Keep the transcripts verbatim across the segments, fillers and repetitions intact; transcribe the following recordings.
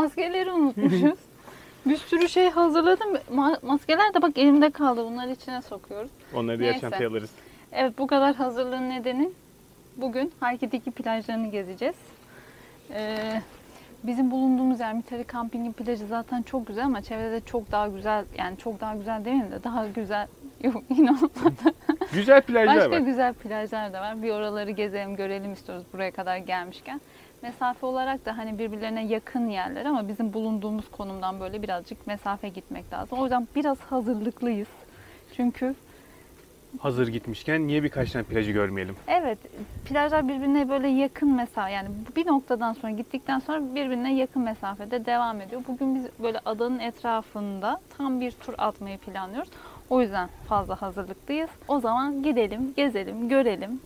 maskeleri unutmuşuz. Bir sürü şey hazırladım. Ma maskeler de bak elimde kaldı. Bunları içine sokuyoruz. Onları diğer çantaya alırız. Evet, bu kadar hazırlığın nedeni bugün Halki'deki plajlarını gezeceğiz. Ee, bizim bulunduğumuz yer Mitari Camping'in plajı zaten çok güzel ama çevrede çok daha güzel, yani çok daha güzel demeyeyim de daha güzel, yok yine olmadı. Güzel plajlar Başka var. güzel plajlar da var. Bir oraları gezelim, görelim istiyoruz buraya kadar gelmişken. Mesafe olarak da hani birbirlerine yakın yerler ama bizim bulunduğumuz konumdan böyle birazcık mesafe gitmek lazım. O yüzden biraz hazırlıklıyız. Çünkü hazır gitmişken niye birkaç tane plajı görmeyelim? evet, plajlar birbirine böyle yakın mesafe, yani bir noktadan sonra gittikten sonra birbirine yakın mesafede devam ediyor. Bugün biz böyle adanın etrafında tam bir tur atmayı planlıyoruz. O yüzden fazla hazırlıklıyız. O zaman gidelim, gezelim, görelim.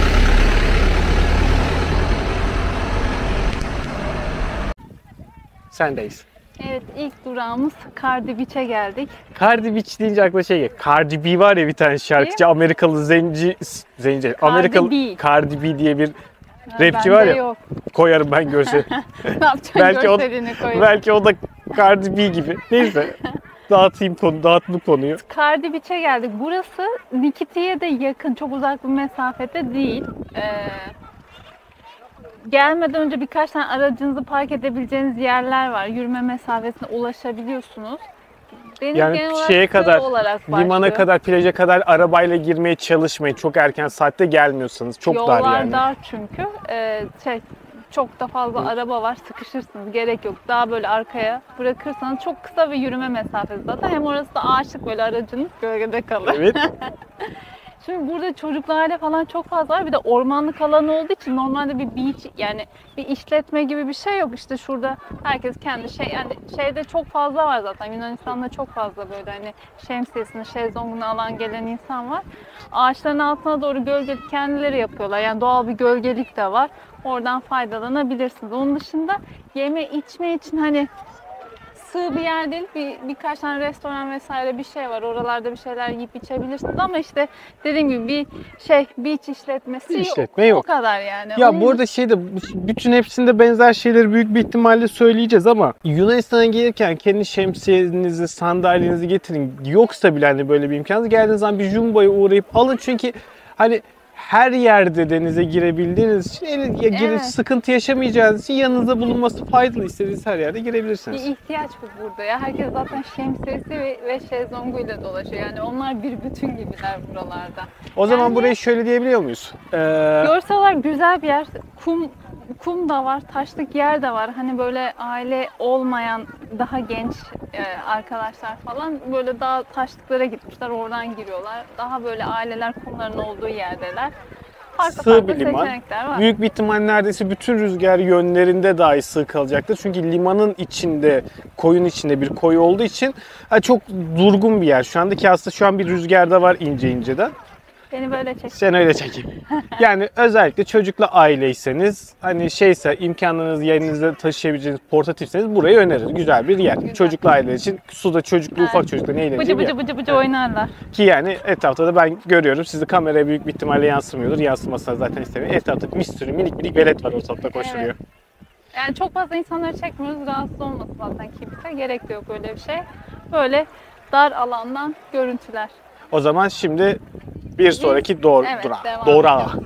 Sendeyiz. Evet, ilk durağımız Cardi Beach'e geldik. Cardi Beach deyince aklıma şey geliyor. Cardi B var ya bir tane şarkıcı, Amerikalı zenci, zenci, Cardi Amerikalı B. Cardi B diye bir Ha, rapçi var ya. yok. Koyarım ben görseli. Ne yapacaksın, belki o, görselini koyayım. belki o da Cardi B gibi. Neyse. Dağıtayım konu, dağıttım konuyu. Cardi Beach'e geldik. Burası Nikiti'ye de yakın, çok uzak bir mesafede değil. Ee, gelmeden önce birkaç tane aracınızı park edebileceğiniz yerler var. Yürüme mesafesine ulaşabiliyorsunuz. Deniz Yani genel olarak şeye sığ kadar, olarak limana başlıyor. kadar, plaja kadar arabayla girmeye çalışmayın. Çok erken saatte gelmiyorsanız. Çok Yollar dar yani. dar çünkü. Ee, şey, çok da fazla Hı. araba var, sıkışırsınız. Gerek yok. Daha böyle arkaya bırakırsanız çok kısa bir yürüme mesafesi zaten. Hem orası da ağaçlık, böyle aracınız gölgede kalır. Evet. Şimdi burada çocuklarla falan çok fazla var. Bir de ormanlık alan olduğu için normalde bir beach, yani bir işletme gibi bir şey yok. İşte şurada herkes kendi şey, yani şeyde çok fazla var zaten. Yunanistan'da çok fazla böyle hani şemsiyesini, şezlongunu alan gelen insan var. Ağaçların altına doğru gölgelik kendileri yapıyorlar. Yani doğal bir gölgelik de var. Oradan faydalanabilirsiniz. Onun dışında yeme içme için hani sığ bir yer değil, bir, birkaç tane restoran vesaire bir şey var. Oralarda bir şeyler yiyip içebilirsiniz ama işte dediğim gibi bir şey, beach işletmesi Bir işletme yok. yok. O kadar yani. Ya Onun bu arada şeyde, bütün hepsinde benzer şeyleri büyük bir ihtimalle söyleyeceğiz ama Yunanistan'a gelirken kendi şemsiyenizi, sandalyenizi getirin. Yoksa bile hani böyle bir imkanınız, geldiğiniz zaman bir Jumbo'ya uğrayıp alın çünkü hani her yerde denize girebildiğiniz için ya girip Evet. sıkıntı yaşamayacağınız için yanınızda bulunması faydalı. İstediğiniz her yerde girebilirsiniz. Bir ihtiyaç bu burada ya. Herkes zaten şemsiyesi ve, ve şezlonguyla dolaşıyor. Yani onlar bir bütün gibiler buralarda. O zaman Yani- burayı şöyle diyebiliyor muyuz? Ee, Görsel olarak güzel bir yer. Kum kum da var, taşlık yer de var. Hani böyle aile olmayan daha genç e, arkadaşlar falan böyle daha taşlıklara gitmişler. Oradan giriyorlar. Daha böyle aileler kumların olduğu yerdeler. Farklı Sığ farklı bir liman. seçenekler var. Büyük bir ihtimal neredeyse bütün rüzgar yönlerinde dahi sığ kalacaktır. Çünkü limanın içinde, koyun içinde bir koy olduğu için ha, çok durgun bir yer. Şu andaki aslında şu an bir rüzgarda var ince inceden. Beni böyle çek. Sen öyle çekeyim. Yani özellikle çocukla aileyseniz, hani şeyse imkanlarınız yerinizde taşıyabileceğiniz portatifseniz burayı öneririz. Güzel bir yer. Güzel. Çocuklu aileler için suda çocuklu Evet. ufak çocukla ne Bıcı eğleneceği bir bıcı yer. bıcı bıcı oynarlar. Ki yani etrafta da ben görüyorum. Sizi kameraya büyük bir ihtimalle yansımıyordur. Yansımasına zaten istemiyorum. Etrafta bir sürü minik minik velet var ortalıkta koşturuyor. Evet. Yani çok fazla insanları çekmiyoruz. Rahatsız olmasın zaten kimse. Gerek de yok öyle bir şey. Böyle dar alandan görüntüler. O zaman şimdi bir sonraki doğru Evet, durağa. devam Doğru edelim. ağa.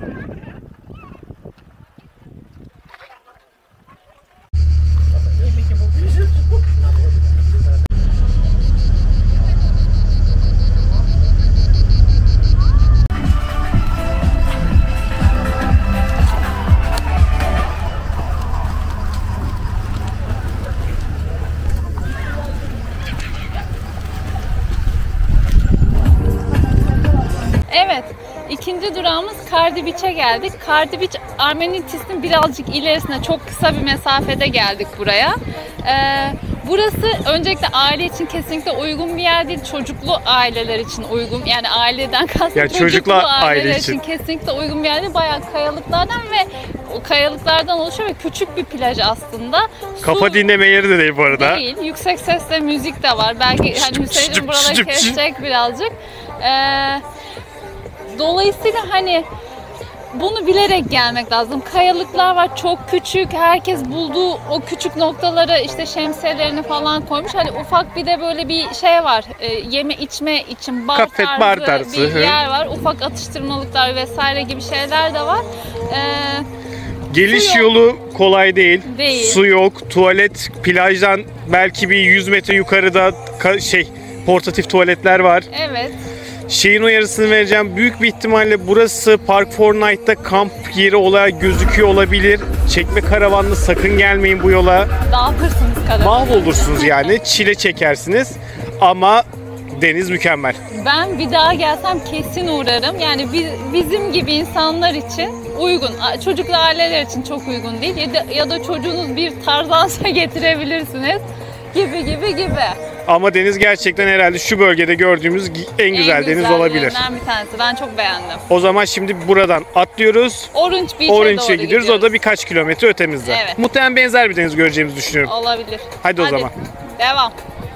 Evet, ikinci durağımız Cardi Beach'e geldik. Cardi Beach, Armenitis'in birazcık ilerisine, çok kısa bir mesafede geldik buraya. Ee, burası öncelikle aile için kesinlikle uygun bir yer değil, çocuklu aileler için uygun. Yani aileden kastım Yani çocuklu çocuklu aileler aile için. için kesinlikle uygun bir yer değil. Bayağı kayalıklardan ve o kayalıklardan oluşuyor ve küçük bir plaj aslında. Kafa Su dinleme yeri de değil bu arada. değil, yüksek sesle müzik de var. Belki hani Hüseyin'in buraları kesecek birazcık. Ee, Dolayısıyla hani bunu bilerek gelmek lazım. Kayalıklar var çok küçük. Herkes bulduğu o küçük noktalara işte şemsiyelerini falan koymuş. Hani ufak bir de böyle bir şey var. E, yeme içme için bar Kafe, tarzı, bar tarzı, bir hı. yer var. Ufak atıştırmalıklar vesaire gibi şeyler de var. E, Geliş Su yok. yolu kolay değil. Değil. Su yok. Tuvalet plajdan belki bir yüz metre yukarıda ka- şey portatif tuvaletler var. evet. Şeyin uyarısını vereceğim. Büyük bir ihtimalle burası Park for Night'ta kamp yeri olarak gözüküyor olabilir. Çekme karavanla sakın gelmeyin bu yola. Dağıtırsınız kadar. Mahvolursunuz yani. Çile çekersiniz. Ama deniz mükemmel. Ben bir daha gelsem kesin uğrarım. Yani bi- bizim gibi insanlar için uygun. A- Çocuklu aileler için çok uygun değil. Ya da, ya da çocuğunuz bir Tarzansa getirebilirsiniz. Gibi gibi gibi. Ama deniz gerçekten herhalde şu bölgede gördüğümüz en güzel deniz olabilir. güzellerinden bir tanesi. Ben çok beğendim. O zaman şimdi buradan atlıyoruz. Orange Beach'e Orange'e doğru gidiyoruz. O da birkaç kilometre ötemizde. Evet. Muhtemelen benzer bir deniz göreceğimizi düşünüyorum. Olabilir. Hadi o zaman. Devam.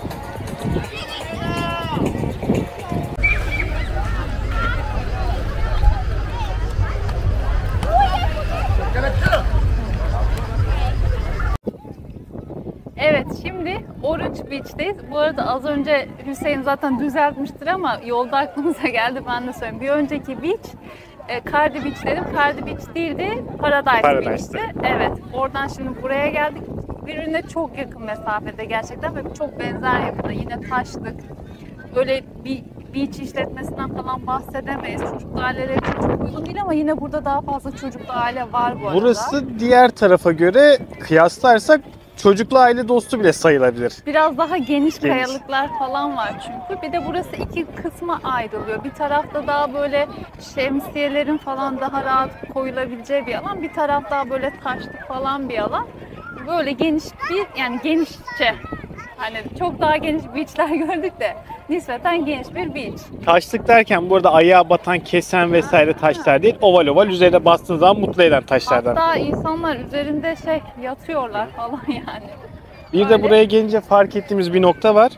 Evet, şimdi Orange Beach'teyiz. Bu arada az önce Hüseyin zaten düzeltmiştir ama yolda aklımıza geldi, ben de söyleyeyim. Bir önceki beach, e, Cardi Beach dedim. Cardi Beach değildi, Paradise Paradise'tı. Beach'ti. Evet, oradan şimdi buraya geldik. Birbirine çok yakın mesafede gerçekten ve çok benzer yapıda. Yine taşlık. Böyle bir beach işletmesinden falan bahsedemeyiz. Çocuklu aileler için çok uygun değil ama yine burada daha fazla çocuklu aile var bu arada. Burası diğer tarafa göre kıyaslarsak çocuklu aile dostu bile sayılabilir. Biraz daha geniş, Geniş. kayalıklar falan var çünkü. Bir de burası iki kısma ayrılıyor. Bir tarafta daha böyle şemsiyelerin falan daha rahat koyulabileceği bir alan. Bir taraf daha böyle taşlık falan bir alan. Böyle geniş bir, yani genişçe. Hani çok daha geniş beachler gördük de nispeten geniş bir beach. Taşlık derken burada ayağa batan, kesen vesaire taşlar değil. Oval oval üzerine bastığınız zaman mutlu eden taşlardan. Hatta insanlar üzerinde şey yatıyorlar falan yani. Bir de Öyle. buraya gelince fark ettiğimiz bir nokta var.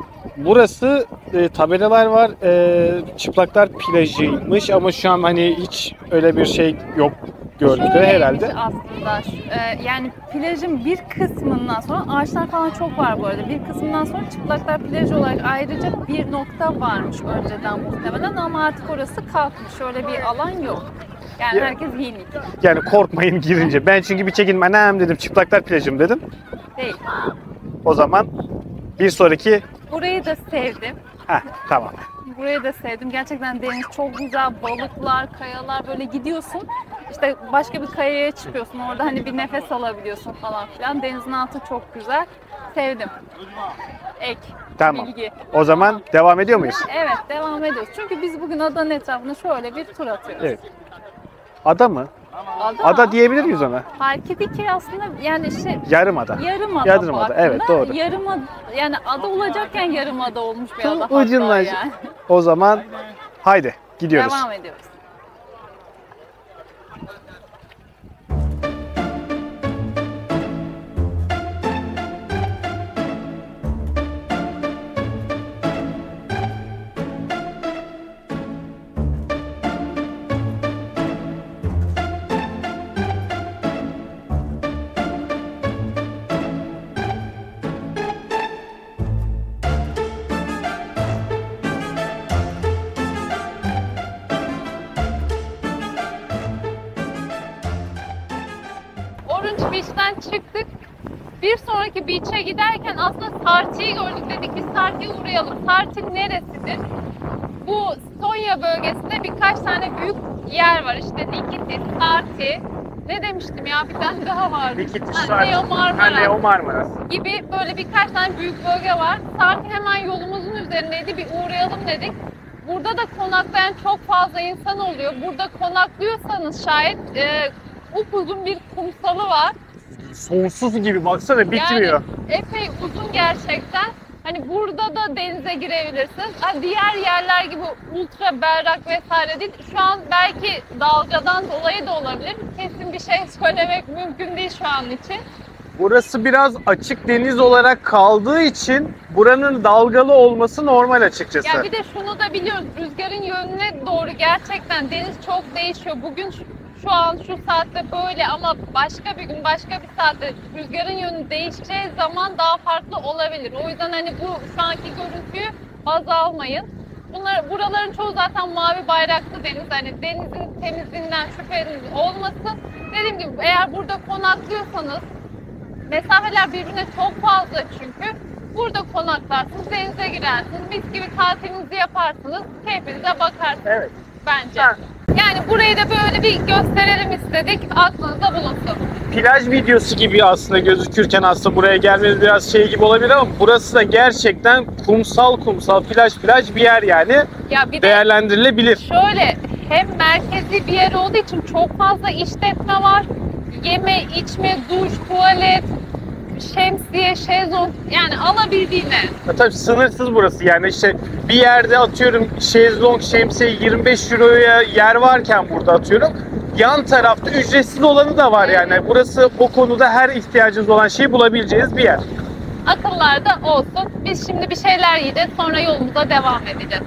Burası e, tabelalar var. E, çıplaklar plajıymış ama şu an hani hiç öyle bir şey yok gördüğümde Şöyleymiş herhalde. aslında. Ee, yani plajın bir kısmından sonra ağaçlar falan çok var bu arada. Bir kısmından sonra çıplaklar plajı olarak ayrıca bir nokta varmış önceden muhtemelen ama artık orası kalkmış. Öyle bir alan yok. Yani Ya- herkes giyinik. Yani korkmayın girince. Ben çünkü bir çekinme anam dedim çıplaklar plajım dedim. Değil. O zaman bir sonraki Burayı da sevdim. heh, tamam. Burayı da sevdim. Gerçekten deniz çok güzel. Balıklar, kayalar, böyle gidiyorsun. İşte başka bir kayaya çıkıyorsun. Orada hani bir nefes alabiliyorsun falan filan. Denizin altı çok güzel. Sevdim. Ek. Tamam. Bilgi. O zaman devam ediyor muyuz? Evet, devam ediyoruz. Çünkü biz bugün adanın etrafında şöyle bir tur atıyoruz. Evet. Ada mı? Ada, Ada diyebilir miyiz ona? Halkidiki ki aslında yani şey Yarım ada. yarım ada. Yarım ada, evet, doğru. Yarım ada, yani ada olacakken yarım ada olmuş bir ada Tam hatta ucundan. yani. O zaman haydi gidiyoruz. Devam ediyoruz. Orange Beach'ten çıktık. Bir sonraki beach'e giderken aslında Sarti'yi gördük, dedik biz Sarti'ye uğrayalım. Sarti neresidir? Bu Sonya bölgesinde birkaç tane büyük yer var. İşte Nikiti, Sarti. Ne demiştim ya, bir tane daha vardı. Ha, Neo Marmaras Neo Marmaras. gibi böyle birkaç tane büyük bölge var. Sarti hemen yolumuzun üzerindeydi. Bir uğrayalım dedik. Burada da konaklayan çok fazla insan oluyor. Burada konaklıyorsanız şayet e, upuzun bir kumsalı var. Sonsuz gibi baksana bitmiyor. Yani epey uzun gerçekten. Hani burada da denize girebilirsiniz. Ha, diğer yerler gibi ultra berrak vesaire değil. Şu an belki dalgadan dolayı da olabilir. Kesin bir şey söylemek mümkün değil şu an için. Burası biraz açık deniz olarak kaldığı için buranın dalgalı olması normal açıkçası. Ya bir de şunu da biliyoruz. Rüzgarın yönüne doğru gerçekten deniz çok değişiyor. Bugün şu an şu saatte böyle ama başka bir gün başka bir saatte rüzgarın yönü değişeceği zaman daha farklı olabilir. O yüzden hani bu şu anki görüntüyü baz almayın. Bunlar, buraların çoğu zaten mavi bayraklı deniz. Hani denizin temizliğinden şüpheniz olmasın. Dediğim gibi eğer burada konaklıyorsanız mesafeler birbirine çok fazla çünkü. Burada konaklarsınız, denize girersiniz, mis gibi tatilinizi yaparsınız, keyfinize bakarsınız. Evet. Bence. Ha. Yani burayı da böyle bir gösterelim istedik, aklınızda bulunsun. Plaj videosu gibi aslında gözükürken aslında buraya gelmeniz biraz şey gibi olabilir ama burası da gerçekten kumsal kumsal plaj plaj bir yer yani. Ya bir de Değerlendirilebilir. şöyle, hem merkezi bir yer olduğu için çok fazla işletme var. Yeme, içme, duş, tuvalet, şemsiye, şezlong, yani alabildiğine. Ya tabii sınırsız burası yani işte bir yerde atıyorum şezlong şemsiye yirmi beş euroya yer varken burada atıyorum yan tarafta ücretsiz olanı da var yani. Burası o konuda her ihtiyacınız olan şeyi bulabileceğiniz bir yer. Akıllarda olsun. Biz şimdi bir şeyler yiyeceğiz, sonra yolumuza devam edeceğiz.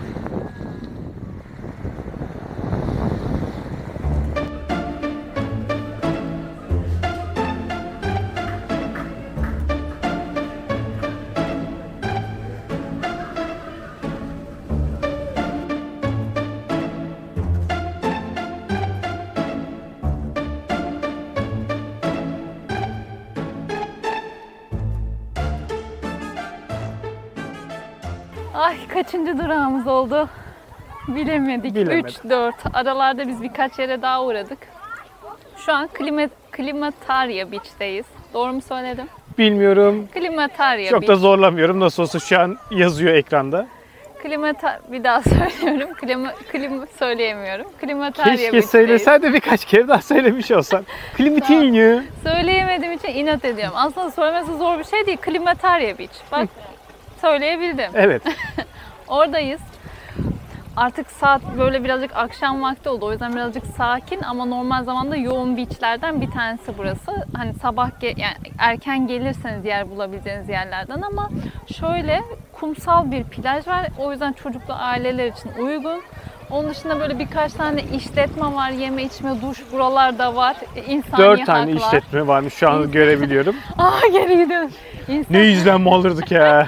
Ay kaçıncı durağımız oldu? Bilemedik. Bilemedim. üç dört. Aralarda biz birkaç yere daha uğradık. Şu an Klima, Klimatarya Beach'teyiz. Doğru mu söyledim? Bilmiyorum. Klimatarya Çok da Beach. zorlamıyorum. Nasıl olsa şu an yazıyor ekranda. Klimata bir daha söylüyorum. Klima, klima söyleyemiyorum. Klimatarya Keşke Beach'teyiz. söylesen de birkaç kere daha söylemiş olsan. Klimatinyo. Söyleyemediğim için inat ediyorum. Aslında söylemesi zor bir şey değil. Klimatarya Beach. Bak söyleyebildim. Evet. Oradayız. Artık saat böyle birazcık akşam vakti oldu. O yüzden birazcık sakin ama normal zamanda yoğun beachlerden bir tanesi burası. Hani sabah ge- yani erken gelirseniz yer bulabileceğiniz yerlerden ama şöyle kumsal bir plaj var. O yüzden çocuklu aileler için uygun. Onun dışında böyle birkaç tane işletme var. Yeme, içme, duş buralarda var. İnsani Dört tane haklar. işletme varmış şu an görebiliyorum. Aa geri gidiyoruz. İnsan... Ne izlenme alırdık ya.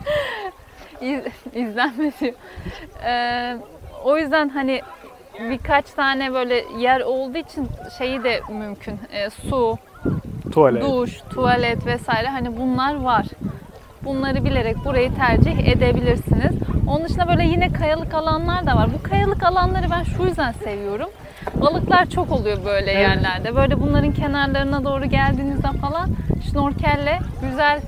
İz, izlenmesi. Ee, o yüzden hani birkaç tane böyle yer olduğu için şeyi de mümkün. Ee, su, Tuvalet. duş, tuvalet vesaire hani bunlar var. Bunları bilerek burayı tercih edebilirsiniz. Onun dışında böyle yine kayalık alanlar da var. Bu kayalık alanları ben şu yüzden seviyorum. Balıklar çok oluyor böyle Evet. yerlerde. Böyle bunların kenarlarına doğru geldiğinizde falan şnorkelle güzel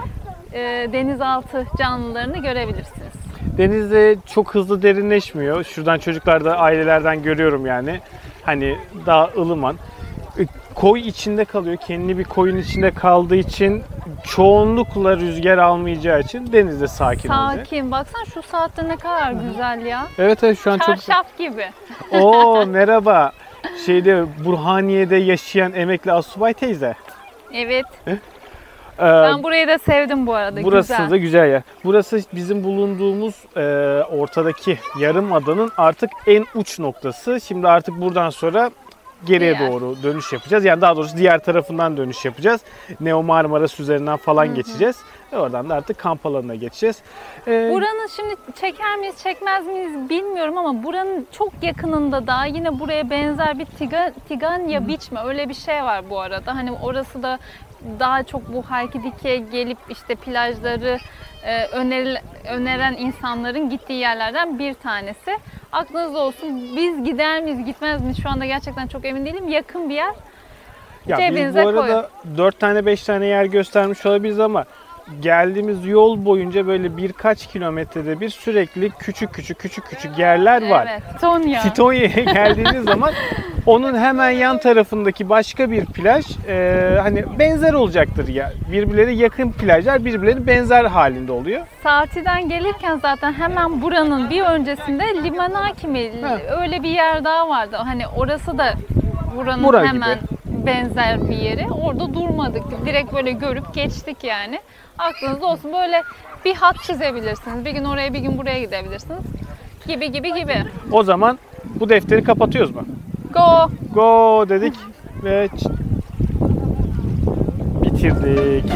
e, denizaltı canlılarını görebilirsiniz. Denizde çok hızlı derinleşmiyor. Şuradan çocuklar da ailelerden görüyorum yani. Hani daha ılıman. E, Koy içinde kalıyor. Kendi bir koyun içinde kaldığı için çoğunlukla rüzgar almayacağı için denizde sakin, olacak. Sakin. Baksana şu saatte ne kadar güzel ya. Evet evet şu an çok... Çarşaf gibi. Oo merhaba. Şeyde Burhaniye'de yaşayan emekli asubay teyze. Evet. Ee, Ben burayı da sevdim bu arada. Burası güzel. da güzel yer. Burası bizim bulunduğumuz e, ortadaki yarım adanın artık en uç noktası. Şimdi artık buradan sonra geriye Diğer. doğru dönüş yapacağız. Yani daha doğrusu diğer tarafından dönüş yapacağız. Neo Marmaras üzerinden falan Hı-hı. geçeceğiz. Ve oradan da artık kamp alanına geçeceğiz. Ee, Buranın şimdi çeker miyiz çekmez miyiz bilmiyorum ama buranın çok yakınında da yine buraya benzer bir Tiga, Tiganya Beach mi öyle bir şey var bu arada. Hani orası da daha çok bu Halkidiki'ye gelip işte plajları e, öneri, öneren insanların gittiği yerlerden bir tanesi. Aklınızda olsun, biz gider miyiz gitmez miyiz şu anda gerçekten çok emin değilim. Yakın bir yer. ya biz Cebinize bu arada dört tane beş tane yer göstermiş olabiliriz ama geldiğimiz yol boyunca böyle birkaç kilometrede bir sürekli küçük küçük küçük küçük yerler var. Evet. Tonya. Titonya'ya geldiğiniz zaman onun hemen yan tarafındaki başka bir plaj e, hani benzer olacaktır ya. Birbirleri yakın plajlar birbirleri benzer halinde oluyor. Saati'den gelirken zaten hemen buranın bir öncesinde Limanaki mi öyle bir yer daha vardı. Hani orası da buranın Bura hemen gibi. benzer bir yeri. Orada durmadık. Direkt böyle görüp geçtik yani. Aklınızda olsun, böyle bir hat çizebilirsiniz. Bir gün oraya bir gün buraya gidebilirsiniz. Gibi gibi gibi. O zaman bu defteri kapatıyoruz mu? Go. Go dedik ve bitirdik.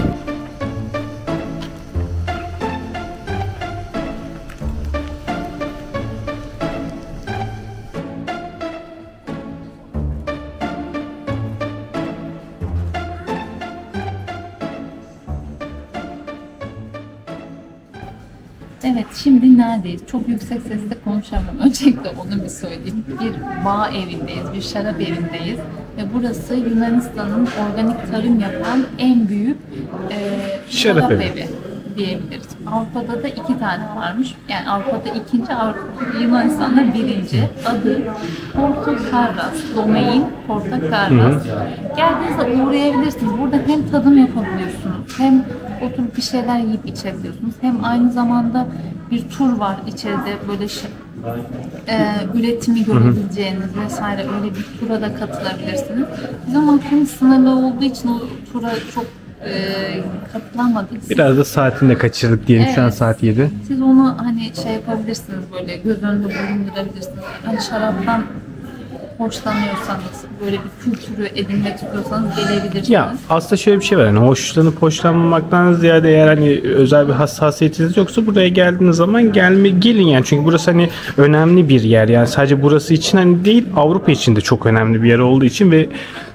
Evet, şimdi neredeyiz? Çok yüksek sesle konuşamam. Öncelikle onu bir söyleyeyim. Bir bağ evindeyiz, bir şarap evindeyiz. Ve burası Yunanistan'ın organik tarım yapan en büyük e, Şarap şarap, evi. evi diyebiliriz. Avrupa'da da iki tane varmış. Yani Avrupa'da ikinci, Avrupa, Yunanistan'da birinci. Adı Porto Carras, Domain Porto Carras. Geldiğinizde uğrayabilirsiniz. Burada hem tadım yapabiliyorsunuz, hem oturup bir şeyler yiyip içebiliyorsunuz. Hem aynı zamanda bir tur var içeride böyle şey, e, üretimi görebileceğiniz vesaire öyle bir tura da katılabilirsiniz. Bizim vaktimiz sınırlı olduğu için o tura çok e, katılamadık. Siz, Biraz da saatini de kaçırdık diyelim. Şu an Evet. saat yedi. siz onu hani şey yapabilirsiniz, böyle göz önünde bulundurabilirsiniz. Hani şaraptan hoşlanıyorsanız, böyle bir kültürü edinmek istiyorsanız gelebilirsiniz. Ya aslında şöyle bir şey var. Hani hoşlanıp hoşlanmamaktan ziyade eğer hani özel bir hassasiyetiniz yoksa buraya geldiğiniz zaman gelme gelin yani. Çünkü burası hani önemli bir yer. Yani sadece burası için hani değil, Avrupa için de çok önemli bir yer olduğu için ve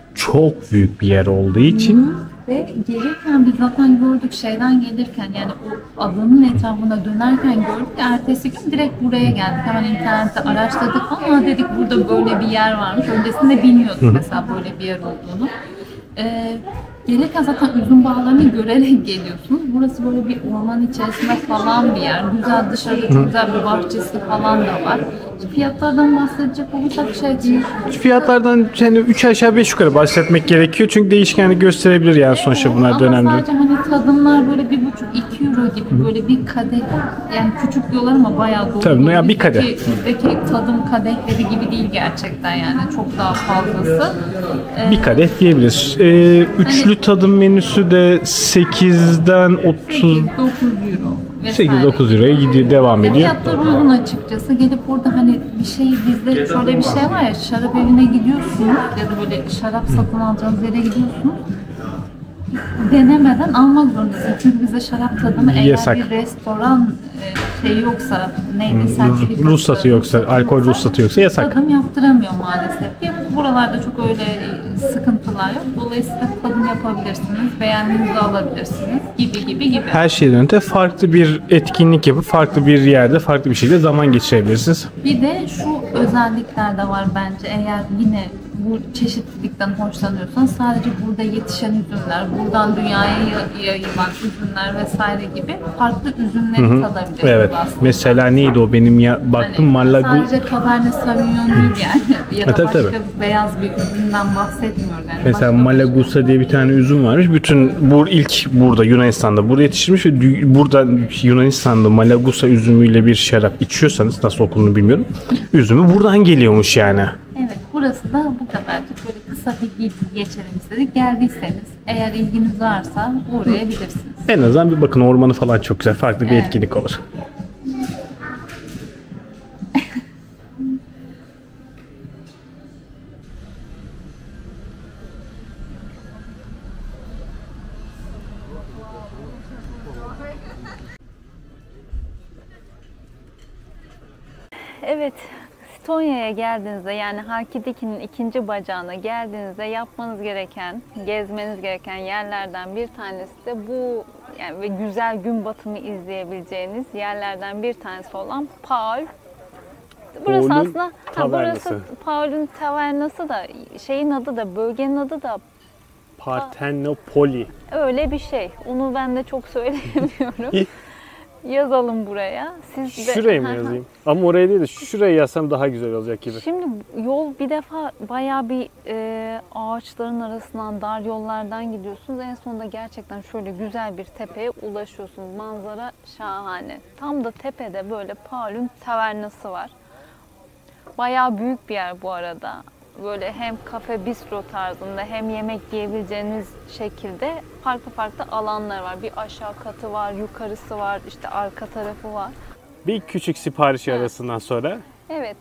çok büyük bir yer olduğu için. Ve gelirken biz zaten gördük, şeyden gelirken yani o adanın etrafına dönerken gördük. Ertesi gün direkt buraya geldik. Hemen internette araştırdık ama dedik burada böyle bir yer varmış. Öncesinde bilmiyorduk mesela böyle bir yer olduğunu. Ee, gelirken zaten üzüm bağlarını görerek geliyorsunuz. Burası böyle bir orman içerisinde falan bir yer. Güzel, dışarıda çok güzel bir bahçesi falan da var. Fiyatlardan bahsedecek olursak şey değil. Fiyatlardan hani üç aşağı beş yukarı bahsetmek gerekiyor. Çünkü değişkenlik gösterebilir yani sonuçta bunlar Ama dönemde. sadece hani tadımlar böyle bir buçuk iki euro gibi böyle bir kadeh, yani küçük diyorlar ama bayağı dolu. Tabii, ya bir kadeh. Bizdeki, bizdeki tadım kadehleri gibi değil gerçekten, yani çok daha fazlası. Ee, Bir kadeh diyebiliriz. Ee, üçlü tadım menüsü de sekizden otuz sekiz dokuz euro vesaire. sekiz dokuz euroya gidiyor, devam Ve ediyor. fiyatlar uygun açıkçası. Gelip burada hani bir şey, bizde şöyle bir şey var ya, şarap evine gidiyorsunuz ya da böyle şarap satın alacağınız yere gidiyorsunuz. Denemeden almak zorundasın. Çünkü bize şarap tadımı eğer Yasak. bir restoran e, şey yoksa, neydi, sertifikası, Ruhsatı yoksa, alkol ruhsatı yoksa yasak. tadım yaptıramıyor maalesef ki. Buralarda çok öyle sıkıntılar yok. Dolayısıyla tadım yapabilirsiniz, beğendiğinizi alabilirsiniz gibi gibi gibi. Her şeyden öte farklı bir etkinlik yapıp farklı bir yerde farklı bir şekilde zaman geçirebilirsiniz. Bir de şu özellikler de var bence, eğer yine bu çeşitlilikten hoşlanıyorsan sadece burada yetişen üzümler, buradan dünyaya ya- yayılan üzümler vesaire gibi farklı üzümleri tadabilirsiniz Evet. aslında. Mesela neydi o benim ya baktım Hani Malagu sadece Cabernet Sauvignon değil yani. Ya da E, tabii, başka tabii. beyaz bir üzümden bahsetmiyoruz. Yani Mesela başka- Malagusa diye bir tane üzüm varmış. Bütün bu ilk burada Yunanistan'da burada yetiştirmiş ve dü- burada Yunanistan'da Malagusa üzümüyle bir şarap içiyorsanız, nasıl okunduğunu bilmiyorum. Üzümü buradan geliyormuş yani. Evet, burası da bu kadarcık, böyle kısa bir gezi geçelim istedik. Geldiyseniz eğer ilginiz varsa uğrayabilirsiniz. En azından bir bakın, ormanı falan çok güzel. Farklı bir Evet. etkinlik olur. Evet, Stonya'ya geldiğinizde, yani Halkidiki'nin ikinci bacağına geldiğinizde yapmanız gereken, gezmeniz gereken yerlerden bir tanesi de bu, yani ve güzel gün batımı izleyebileceğiniz yerlerden bir tanesi olan Paul. Burası Paul'un aslında, ha, tavernası. burası Paul'un tavernası da, şeyin adı da, bölgenin adı da Partenopoli. öyle bir şey. Onu ben de çok söyleyemiyorum. İyi. Yazalım buraya. Siz de, Şuraya mı yazayım? Ama oraya değil de şuraya yazsam daha güzel olacak gibi. Şimdi yol bir defa bayağı bir e, ağaçların arasından, dar yollardan gidiyorsunuz. En sonunda gerçekten şöyle güzel bir tepeye ulaşıyorsunuz. Manzara şahane. Tam da tepede böyle Paul'un tavernası var. Bayağı büyük bir yer bu arada. Böyle hem kafe, bistro tarzında hem yemek yiyebileceğiniz şekilde farklı farklı alanlar var. Bir aşağı katı var, yukarısı var, işte arka tarafı var. Bir küçük sipariş arasından sonra Evet.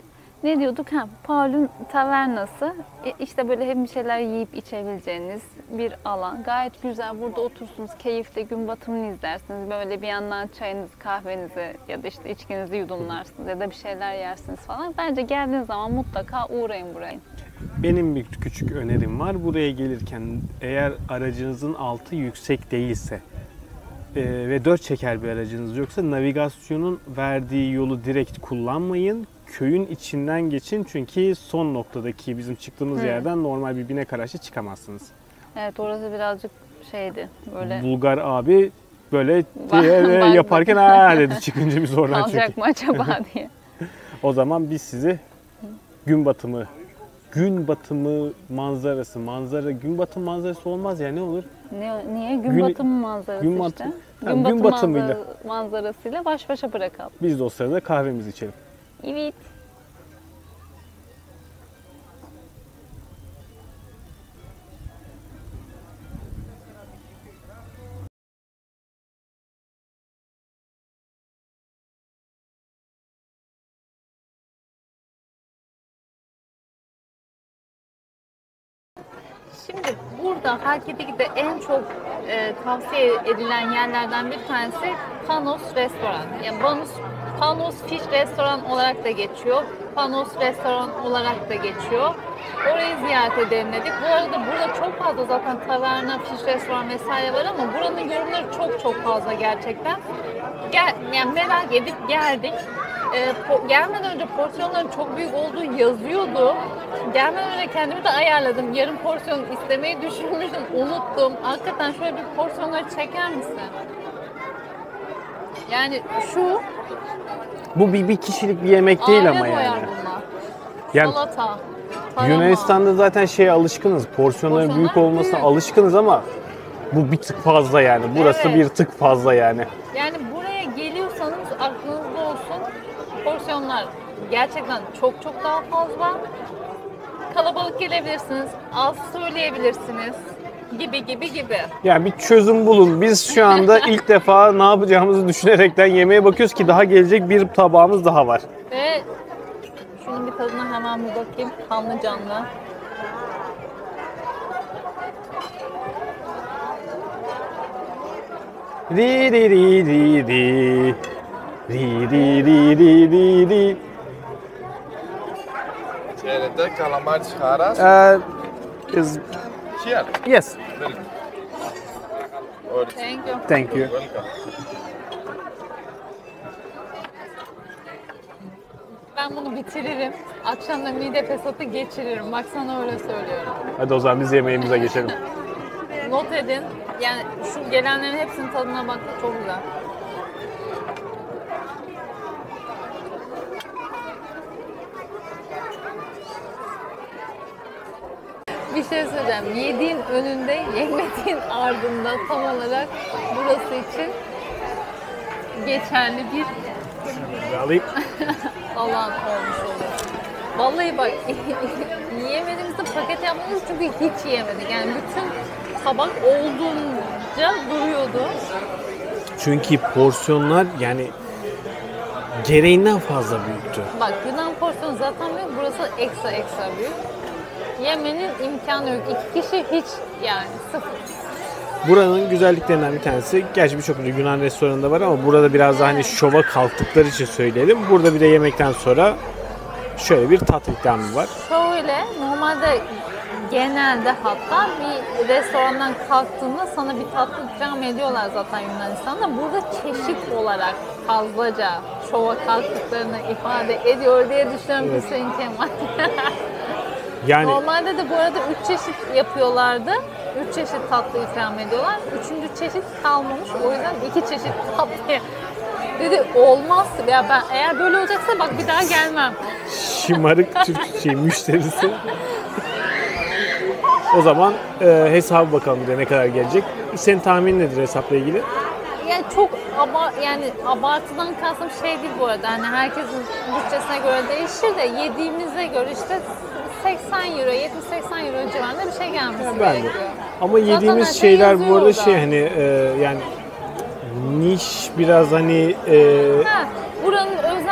Ne diyorduk? Ha, Paul'un tavernası. E, işte böyle hem bir şeyler yiyip içebileceğiniz bir alan. Gayet güzel. Burada otursunuz, keyifle gün batımını izlersiniz. Böyle bir yandan çayınızı, kahvenizi ya da işte içkinizi yudumlarsınız ya da bir şeyler yersiniz falan. Bence geldiğiniz zaman mutlaka uğrayın buraya. Benim bir küçük önerim var. Buraya gelirken eğer aracınızın altı yüksek değilse e, ve dört çeker bir aracınız yoksa navigasyonun verdiği yolu direkt kullanmayın. Köyün içinden geçin çünkü son noktadaki bizim çıktığımız Hı. yerden normal bir binek araçla çıkamazsınız. Evet, orası birazcık şeydi böyle. Bulgar abi böyle Bak- yaparken aa dedi çıkınca biz oradan çünkü. Alacak mı acaba diye. O zaman biz sizi gün batımı, gün batımı manzarası, manzara, gün batımı manzarası olmaz ya ne olur? Ne, niye? Gün, Gün- batımı manzarası gün işte. batı- Gün, Tamam, gün batımı batımıyla. manzara- manzarasıyla baş başa bırakalım. Biz de o sırada kahvemizi içelim. Evet. Şimdi burada Halkidiki'de en çok e, tavsiye edilen yerlerden bir tanesi Panos Restoran. Yani Panos, Panos Fish Restoran olarak da geçiyor. Panos Restoran olarak da geçiyor. Orayı ziyaret edelim dedik. Bu arada burada çok fazla zaten taverna, fish restoran vesaire var ama buranın yorumları çok çok fazla gerçekten. Gel, yani merak edip geldik. Ee, po- gelmeden önce porsiyonların çok büyük olduğu yazıyordu. Gelmeden önce kendimi de ayarladım. Yarım porsiyon istemeyi düşünmüştüm, unuttum. Hakikaten şöyle bir porsiyonları çeker misin? Yani şu Bu bir, bir kişilik bir yemek değil aile ama doyar yani. bunlar. Yani Salata, tarama. Yunanistan'da zaten şeye alışkınız. Porsiyonların Porsiyonlar büyük olmasına büyük. alışkınız ama bu bir tık fazla yani. Burası Evet. bir tık fazla yani. Yani buraya geliyorsanız aklınızda olsun, porsiyonlar gerçekten çok çok daha fazla. Kalabalık gelebilirsiniz, az söyleyebilirsiniz gibi gibi gibi. Yani bir çözüm bulun. Biz şu anda ilk defa ne yapacağımızı düşünerekten yemeğe bakıyoruz ki daha gelecek bir tabağımız daha var. Ve şunun bir tadına hemen bir bakayım, kanlı canlı. Ri ri ri ri ri. Ri ri ri ri ri ri. Çeyrette kalamar çıkaras. Uh, is Here. yes. Very good. Thank you. Thank you. Welcome. Ben bunu bitiririm. Akşam da mide fesatı geçiririm. Bak sana öyle söylüyorum. Hadi o zaman biz yemeğimize geçelim. Not edin. Yani şu gelenlerin hepsinin tadına bak. Çok güzel. Bir şey söyleyeceğim. Yediğin önünde, yemediğin ardında tam olarak burası için geçerli bir Bir alayım. alan olmuş oluyor. Vallahi bak yiyemediğimizde paket yapmıyoruz çünkü hiç yiyemedik. Yani bütün tabak olduğunca duruyordu. Çünkü porsiyonlar yani gereğinden fazla büyüktü. Bak Yunan porsiyonu zaten büyük, burası ekstra ekstra büyük. Yemenin imkanı yok. İki kişi hiç yani sıfır. Buranın güzelliklerinden bir tanesi, gerçi birçok Yunan restoranında var ama burada biraz daha hani şova kalktıkları için söyleyelim. Burada bir de yemekten sonra şöyle bir tat ikramı var. Şöyle normalde genelde hatta bir restorandan kalktığında sana bir tatlı ikram ediyorlar zaten Yunanistan'da. Burada çeşit olarak fazlaca şova kalktıklarını ifade ediyor diye düşünüyorum Evet. Hüseyin Kemal. Yani Normalde de bu arada üç çeşit yapıyorlardı. Üç çeşit tatlı ikram ediyorlar. Üçüncü çeşit kalmamış. O yüzden iki çeşit tatlı. Dedi olmaz. Ya ben eğer böyle olacaksa bak bir daha gelmem. şımarık Türk şey müşterisi. O zaman e, hesabı bakalım bir de ne kadar gelecek. Senin tahminin nedir hesapla ilgili? Yani çok aba yani abartıdan kastım şey değil bu arada. Hani herkesin bütçesine göre değişir de yediğimize göre işte seksen euro, yetmiş seksen euro civarında bir şey gelmesi Yani ben de. gerekiyor. Ama Zaten yediğimiz her şey şeyler bu yazıyor arada orada. şey hani e, yani niş biraz hani e, Ha, buranın özel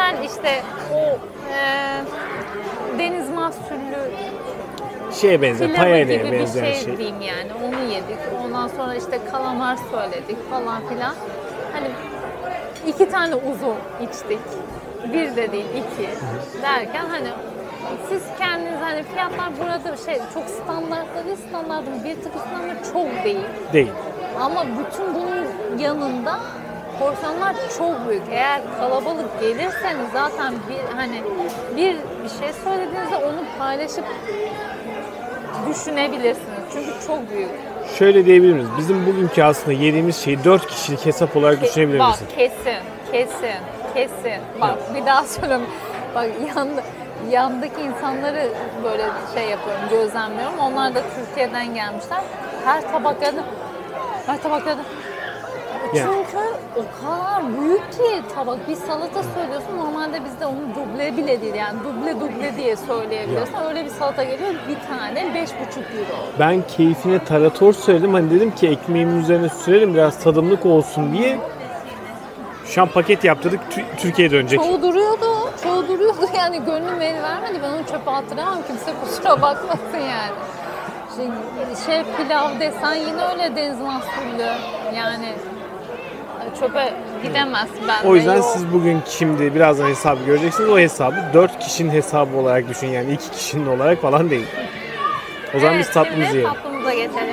güzel işte o e, deniz mahsullü Şeye benzer, pilavı paella'ya gibi bir benzer şey, şey. diyeyim yani. Onu yedik. Ondan sonra işte kalamar söyledik falan filan. Hani iki tane uzu içtik. Bir de değil iki derken hani siz kendiniz hani fiyatlar burada şey çok standartlı değil, standartın bir tık üstünden ama çok değil. Değil. Ama bütün bunun yanında porsiyonlar çok büyük. Eğer kalabalık gelirseniz zaten bir hani bir bir şey söylediğinizde onu paylaşıp düşünebilirsiniz. Çünkü çok büyük. Şöyle diyebilir miyiz? Bizim bugünkü aslında yediğimiz şeyi dört kişilik hesap olarak düşünebilir Bak misin? kesin, kesin, kesin. Bak bir daha söylüyorum. Bak yanda, yandaki insanları böyle şey yapıyorum, gözlemliyorum. Onlar da Türkiye'den gelmişler. Her tabaklarda, her tabaklarda. Yani. Çünkü o kadar büyük ki tabak. Bir salata söylüyorsun. Normalde bizde onu duble bile değil. Yani duble duble diye söyleyebiliyorsun. Öyle bir salata geliyor. Bir tane beş buçuk euro. Ben keyfine tarator söyledim. Hani dedim ki ekmeğimin üzerine sürelim biraz tadımlık olsun diye. Şu an paket yaptırdık. Tü- Türkiye'ye dönecek. Çoğu duruyordu. Çoğu duruyordu. Yani gönlüm el vermedi. Ben onu çöpe attıramam. Kimse kusura bakmasın yani. Şimdi şey pilav desen yine öyle deniz mahsullü. Yani çöpe gidemez bende. O yüzden yok. siz bugün şimdi birazdan hesabı göreceksiniz. O hesabı dört kişinin hesabı olarak düşün. Yani iki kişinin olarak falan değil. O zaman Evet, biz tatlımızı şimdi yiyelim. tatlımıza geçelim.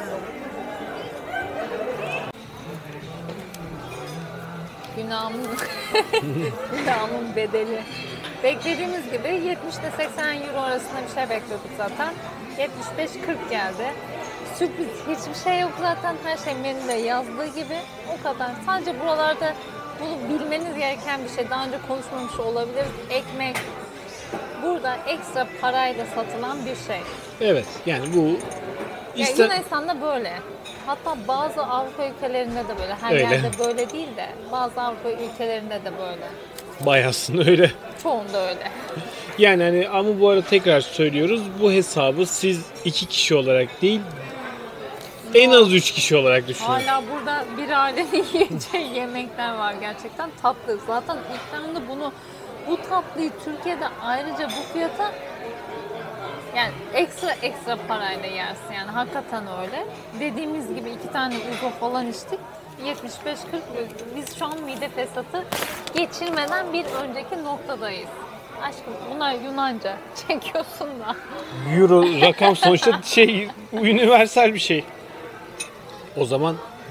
Günahımın, günahımın bedeli. Beklediğimiz gibi yetmiş ile seksen euro arasında bir şey bekliyorduk zaten. yetmiş beş kırk geldi. Sürpriz, hiçbir şey yok zaten. Her şey menüde yazdığı gibi. O kadar. Sadece buralarda bunu bilmeniz gereken bir şey. Daha önce konuşmamış olabiliriz. Ekmek. Burada ekstra parayla satılan bir şey. Evet yani bu Ya işte Yunanistan'da böyle. Hatta bazı Avrupa ülkelerinde de böyle. Her Öyle. yerde böyle değil de bazı Avrupa ülkelerinde de böyle. bayasın öyle. Çoğunda öyle. Yani hani ama bu arada tekrar söylüyoruz. Bu hesabı siz iki kişi olarak değil en az üç kişi olarak düşünün. Hala burada bir ailenin yiyeceği yemekler var gerçekten tatlı. Zaten ikramda bunu bu tatlıyı Türkiye'de ayrıca bu fiyata yani ekstra ekstra parayla yersin yani hakikaten öyle. Dediğimiz gibi iki tane uzo falan içtik. yetmiş beş kırk biz şu an mide fesatı geçirmeden bir önceki noktadayız. Aşkım bunlar Yunanca çekiyorsun da. Euro rakam sonuçta şey universal bir şey. O zaman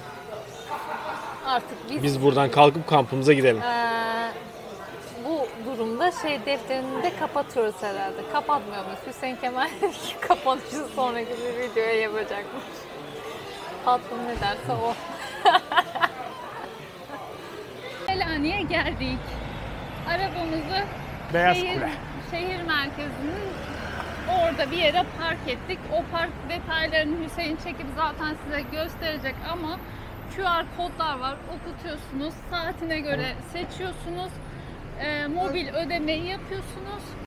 Artık biz, biz buradan kalkıp kampımıza gidelim. eee, bu durumda şey defterini de kapatıyoruz herhalde. Kapatmıyor muyuz? Hüseyin Kemal kapanışı sonraki bir videoya yapacakmış. Patron ne derse o. Selanik'e geldik. Arabamızı Beyaz şehir, Kule. şehir merkezinin orada bir yere park ettik. O park detaylarını Hüseyin çekip zaten size gösterecek ama Q R kodlar var. Okutuyorsunuz. Saatine göre seçiyorsunuz. Ee, mobil ödemeyi yapıyorsunuz.